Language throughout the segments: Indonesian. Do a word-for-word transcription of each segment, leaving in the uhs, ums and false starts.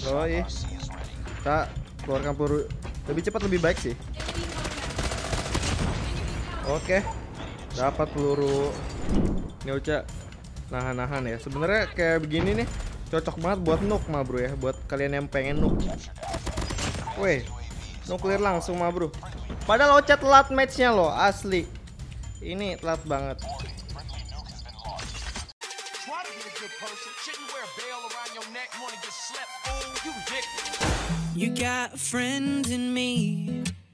Oh iya, kita keluarkan peluru lebih cepat lebih baik sih. Oke, dapat peluru. Ini Ocha nahan-nahan ya. Sebenarnya kayak begini nih cocok banget buat nuke mah bro ya, buat kalian yang pengen nuke. Weh, nuklir langsung mah bro. Padahal Ocha telat matchnya loh, asli. Ini telat banget. You got a friend in me.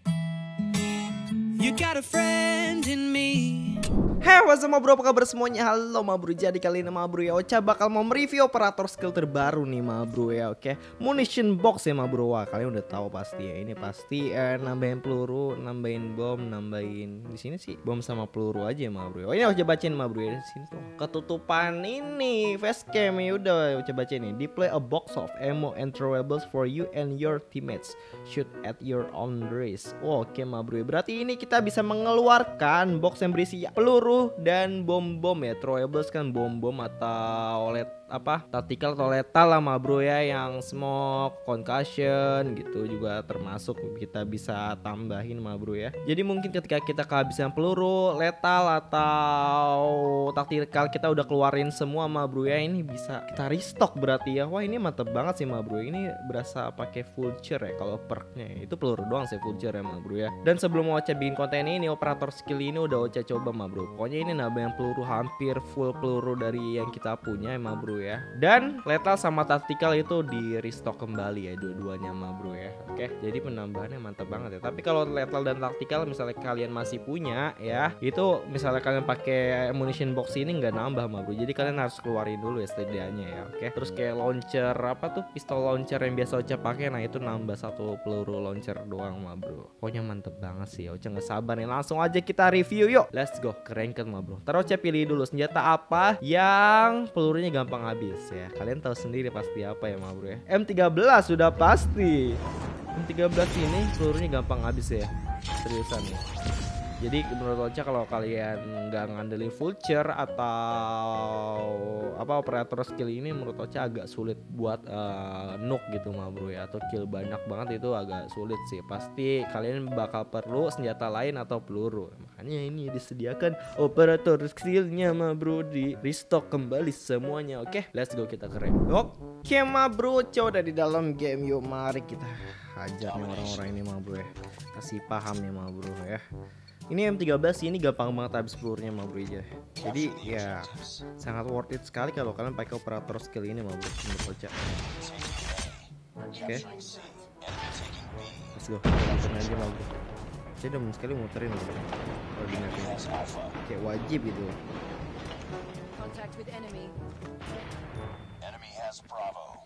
You got a friend in me. Hey, what's up ma bro, apa kabar semuanya? Halo ma bro, jadi kali ini ma bro ya Ocha bakal mau mereview operator skill terbaru nih ma bro ya. Oke, munition box ya ma bro. Wah, kalian udah tahu pasti ya. Ini pasti eh, nambahin peluru, nambahin bom, nambahin di sini sih bom sama peluru aja ma bro. Oh, ini Ocha bacain ma bro ya di sini tuh. Ketutupan ini facecam ya udah Ocha bacain nih. Deploy a box of ammo and throwables for you and your teammates. Shoot at your own risk. Oh, oke ma bro. Berarti ini kita bisa mengeluarkan box yang berisi peluru dan bom-bom ya. Throwables kan bom-bom atau let apa tactical atau letal lah ma bro ya, yang smoke, concussion gitu juga termasuk kita bisa tambahin ma bro ya. Jadi mungkin ketika kita kehabisan peluru, letal atau tactical kita udah keluarin semua ma bro ya, ini bisa kita restock berarti ya. Wah, ini mantep banget sih ma bro. Ini berasa pakai vulture ya kalau perknya ya. Itu peluru doang sih vulture ya ma bro ya. Dan sebelum Ocha bikin konten ini, operator skill ini udah Ocha coba ma bro. Pokoknya ini nambahin peluru hampir full peluru dari yang kita punya ya ma bro ya. Dan letal sama tactical itu di restock kembali ya dua-duanya ma bro ya. Oke, jadi penambahannya mantap banget ya. Tapi kalau letal dan tactical misalnya kalian masih punya ya, itu misalnya kalian pakai ammunition box ini nggak nambah ma bro. Jadi kalian harus keluarin dulu ya setidaknya ya. Oke, terus kayak launcher apa tuh, pistol launcher yang biasa Ocha pakai, nah itu nambah satu peluru launcher doang ma bro. Pokoknya mantep banget sih. Ocha nggak sabar nih, langsung aja kita review yuk. Let's go ke ranked ma bro. Terus Ocha pilih dulu senjata apa yang pelurunya gampang habis ya. Kalian tahu sendiri pasti apa ya ma bro ya. M tiga belas sudah pasti. M tiga belas ini pelurunya gampang habis ya. Seriusan nih. Jadi menurut Ocha kalau kalian nggak ngandelin vulture atau apa operator skill ini, menurut Ocha agak sulit buat uh, nuke gitu ma bro ya, atau kill banyak banget itu agak sulit sih. Pasti kalian bakal perlu senjata lain atau peluru. Makanya ini disediakan operator skillnya ma bro, di restock kembali semuanya. Oke, let's go kita keren. Oke ma bro, coba udah di dalam game yuk, mari kita hajar nih orang-orang ini ma bro ya. Kasih paham nih ma bro ya. Ini M tiga belas ini gampang banget habis pelurunya ma bro aja. Jadi ya sangat worth it sekali kalau kalian pakai operator skill ini ma bro, menurut Ocha. Oke, okay. Let's go. Muterin aja ma bro. Saya udah sekali muterin ma bro. Koordinatnya kayak wajib gitu. Contact with enemy. Enemy has Bravo.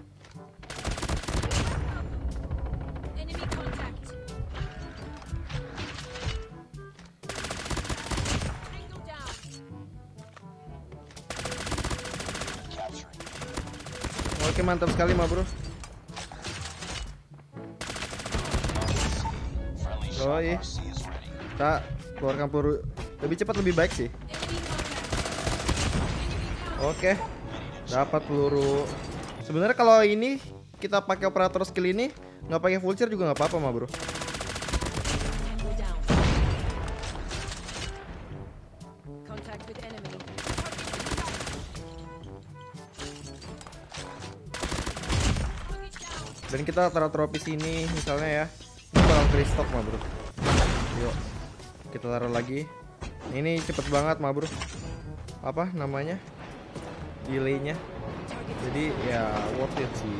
Enemy contact. Oke, mantap sekali ma bro. Oh iya, kita keluarkan peluru lebih cepat lebih baik sih. Oke, dapat peluru. Sebenarnya kalau ini kita pakai operator skill ini nggak pakai vulture juga nggak apa-apa ma bro. Dan kita taruh trofi sini misalnya ya. Ini bakal ke restock ma bro. Yuk, kita taruh lagi. Ini cepet banget ma bro. Apa namanya? Delaynya. Jadi ya worth it sih.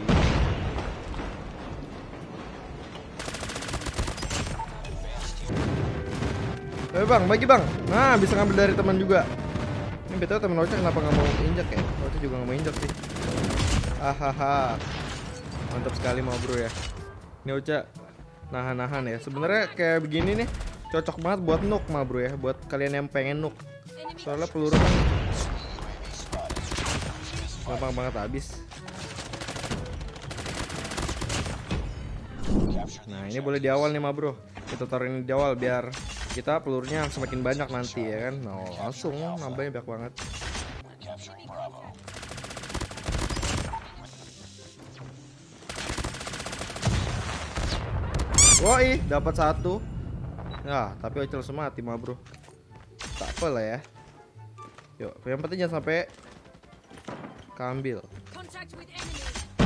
Eh bang, bagi bang. Nah, bisa ngambil dari teman juga. Ini betul teman Ocha kenapa nggak mau injak ya? Ocha juga nggak mau injak sih. Hahaha. Mantap sekali ma bro ya. Ini Ocha nahan-nahan ya. Sebenarnya kayak begini nih cocok banget buat nuke ma bro ya, buat kalian yang pengen nuke. Soalnya peluru kan gampang banget habis. Nah, ini boleh di awal nih ma bro. Kita taruhin di awal biar kita pelurunya semakin banyak nanti ya kan. Nah, langsung nambahnya banyak banget. Woi, dapat satu. Ya, tapi Ocel semua mati mah, bro. Tak apa lah ya. Yuk, yang penting jangan sampai keambil. Contact with enemy.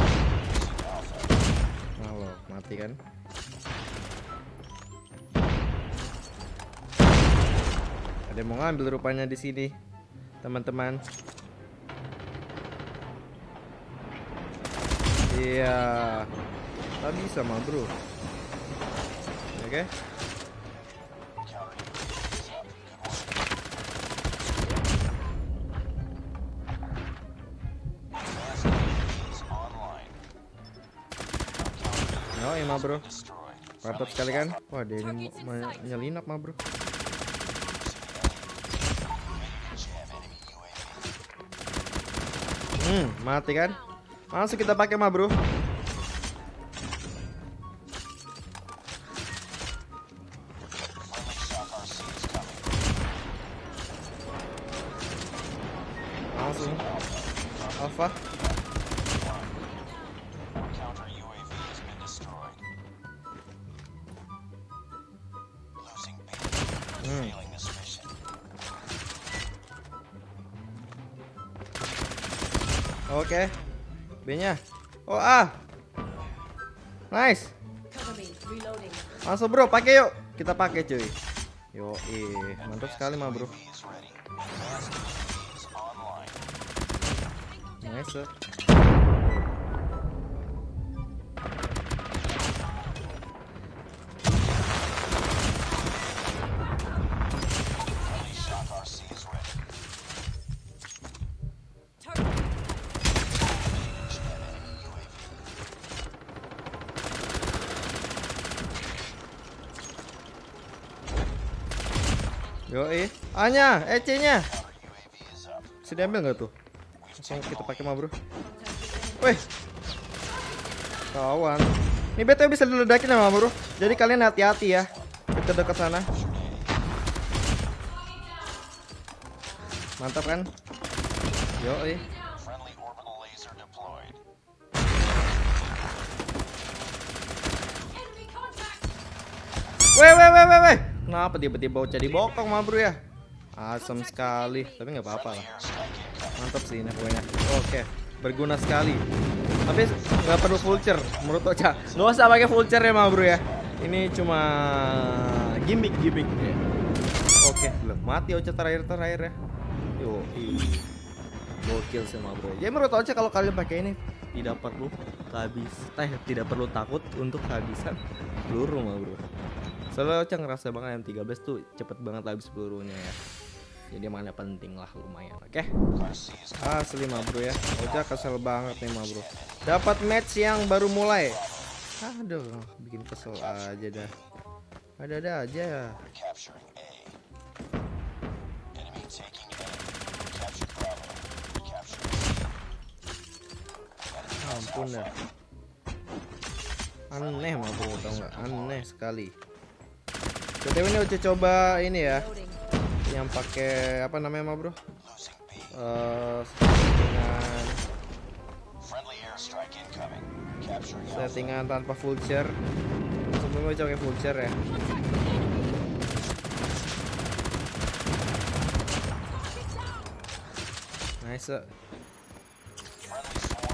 Nah, lo mati kan? Ada yang mau ngambil rupanya di sini, teman-teman. Iya, tak bisa mah, bro. Oke. Oh, iya mah, bro. Mantap sekali kan? Wah, dia ini mau menyelinap mah, bro. Hmm, mati kan? Langsung kita pakai mah, bro. Langsung Alpha. Counter U A V has been destroyed. Losing B. Hmm. Failing this mission. Oke. B-nya. Oh, ah. Nice. Cover me. Reloading. Langsung, bro, pakai yuk. Kita pakai, cuy. Yo, ih, mantap sekali mah, bro. B is ready. Advanced U A V is online. Nice. Friendly Shock R C is ready. Target. Jam enemy U A V. Yo, ih. A-nya, E C-nya. Counter U A V is up. Bisa diambil nggak tuh? Langsung kita pakai mah, bro. Wih. Kawan. Ini B T W bisa diledakin ya, mah, bro. Jadi kalian hati-hati ya. Dekat-dekat sana. Mantap kan? Yo, ih. Friendly orbital laser deployed. Enemy contact. Weh, weh, weh, weh, weh. Kenapa tiba-tiba jadi bokong mah, bro ya? Asam sekali. Tapi nggak apa-apa lah. Airstrike incoming. Mantap sih ini pokoknya. Oke, berguna sekali. Tapi nggak perlu vulture menurut Ocha. Nggak usah pakai vulture ya, mah, bro ya. Ini cuma gimmick-gimmick ya. Oke, belum mati Ocha terakhir-terakhir ya. Yo, ih. Gokil sih, mah, bro. Ya menurut Ocha kalau kalian pakai ini tidak perlu kehabis, eh, tidak perlu takut untuk kehabisan peluru, mah, bro. Soalnya Ocha ngerasa banget M tiga belas tuh cepet banget habis pelurunya ya. Jadi mana penting lah lumayan. Oke. R C is Asli mah, bro ya. Ocha kesel banget nih, mah, bro. Dapat match yang baru mulai. Aduh, bikin kesel aja dah. Ada-ada aja. capturing A. Enemy taking A. Capture Bravo. Capture C. Ampun dah. Aneh mah, bro, tau nggak? Aneh sekali. B T W ini Ocha coba ini ya, Loading. yang pakai apa namanya, mah, bro? Losing B. Eh, dengan Friendly airstrike incoming. Capturing Alpha. settingan tanpa vulture. Sebelumnya Ocha pakai vulture ya. Nice. Friendly swarm.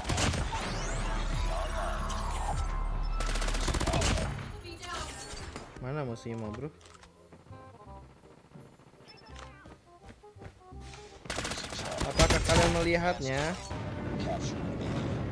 Mana musuhnya, mah, bro? Apakah kalian melihatnya? Capturing A.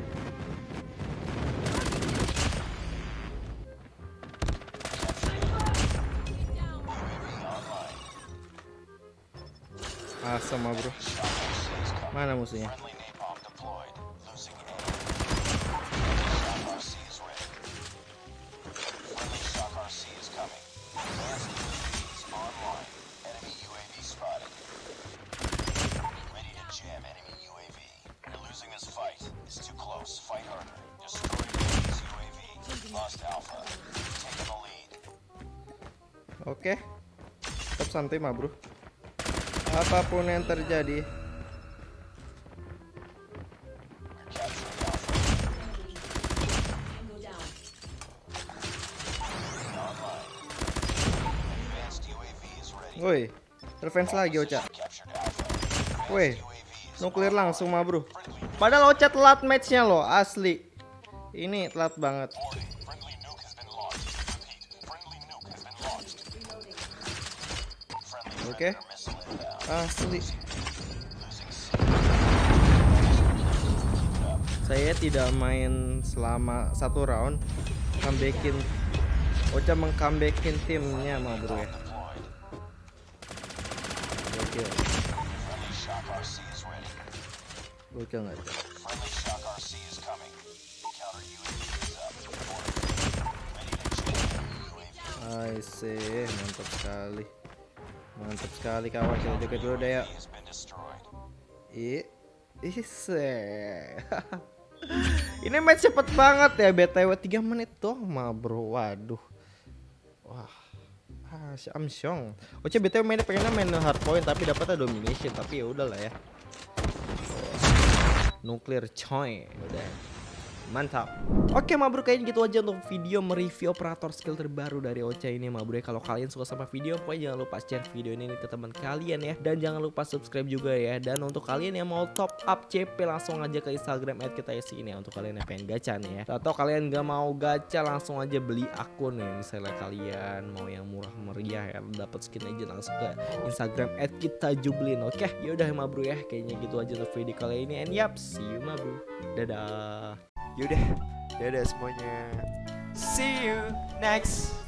Asam, mah, bro. Mana musuhnya? Friendly napalm deployed. Losing A. Shock R C is ready. Friendly Shock R C is coming. Advanced U A V is online. Enemy U A V spotted. Ready to jam enemy U A V. You're losing this fight. It's too close. Fight harder. Destroy enemy's U A V. Lost Alpha. Taking the lead. Oke. Tetap santai, mah, bro. Apapun yang terjadi. You're capturing Alpha. Tango down. Woi, revenge lagi Ocha. Woi, nuklir langsung mah bro. Padahal Ocha telat matchnya loh, asli. Ini telat banget. Oke, asli. Saya tidak main selama satu round. Comebackin, Ocha mengcomebackin timnya mah bro ya. Gokil. Gokil nggak tuh? I see, mantap sekali. Mantap sekali kawan, kita joget dulu deh ya. Ih, ih se. Ini match cepet banget ya, B T W tiga menit doang mah bro. Waduh. Wah. Ah, Samsung. Ocha B T W mainnya pengennya main hard point tapi dapatnya domination, tapi ya udahlah ya. Nuklir coy, udah. Mantap. Oke ma bro, kayaknya gitu aja untuk video mereview operator skill terbaru dari Ocha ini ma bro. Kalau kalian suka sama video, pokoknya jangan lupa share video ini ke teman kalian ya. Dan jangan lupa subscribe juga ya. Dan untuk kalian yang mau top up C P, langsung aja ke Instagram at kita isi ini ya. Untuk kalian yang pengen gacha nih ya. Atau kalian gak mau gacha, langsung aja beli akun nih. Misalnya kalian mau yang murah meriah ya, dapat skin aja langsung ke Instagram at kita jublin. Oke, yaudah ma bro ya. Kayaknya gitu aja untuk video kali ini. And yap, see you ma bro. Dadah. Yaudah, dadah semuanya. See you next